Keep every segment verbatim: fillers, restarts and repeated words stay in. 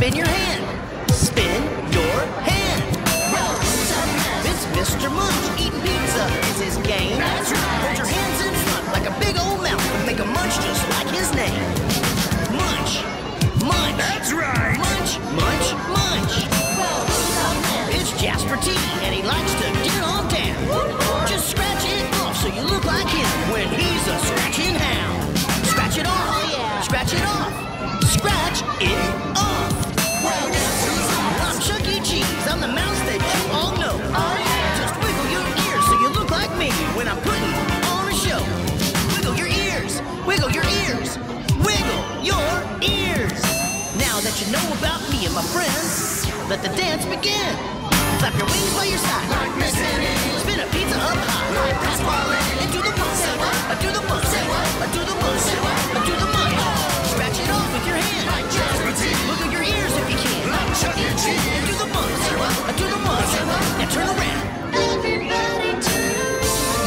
spin your hand. Spin your hand. It's Mister Munch eating pizza is his game. That's right. Hold your hands in front like a big old mouth and make a munch just like his name. Munch, munch. That's right. Munch, munch, munch. It's Jasper T, and he likes to get on down. Just scratch it off so you look like him when he's a scratching hound. Scratch it off. Oh yeah. Scratch it off. Scratch it off. I'm Chuck E. Cheese. I'm the mouse that you all know. Oh yeah. Just wiggle your ears so you look like me when I'm putting on a show. Wiggle your ears. Wiggle your ears. Wiggle your ears. Now that you know about me and my friends, let the dance begin. Clap your wings by your side. Like Miss Annie. Spin a pizza up high. Like Pasquale. And do the munch. Do the munch. Do the munch. Do the munch. Scratch it off with your hand. Like Jasper T. Wiggle your ears if you can. Like Chuck E. Cheese. And do the munch. Do the munch. Now turn around. Everybody turn.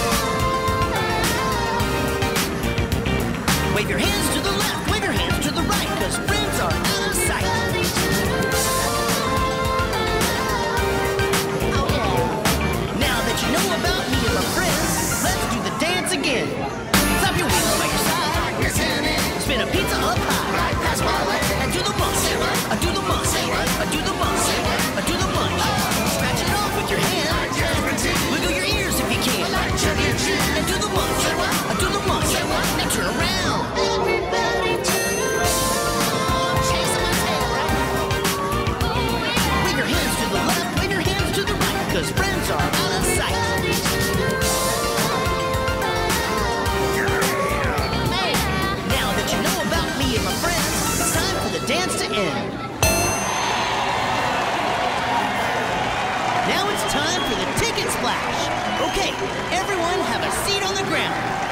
Wave your hands to the left. Wave your hands to the right. Cause friends are out of sight. Now that you know about me and my friends, let's do the dance again. Clap your wings by your side. Like Miss Annie. Spin a pizza up high. Like Pasquale. And do the munch. Do the munch. Do the munch. Do the munch. Scratch it off with your hand. Like Jasper T. Wiggle your ears if you can. Like Chuck E. Cheese. And do the munch. Do the munch. Now turn around. Everybody turn around. Chasing my tail, right? Wave your hands to the left. Wave your hands to the right. Cause friends are out of sight. Hey, now that you know about me and my friends, it's time for the dance to end. Now it's time for the ticket splash. Okay, everyone have a seat on the ground.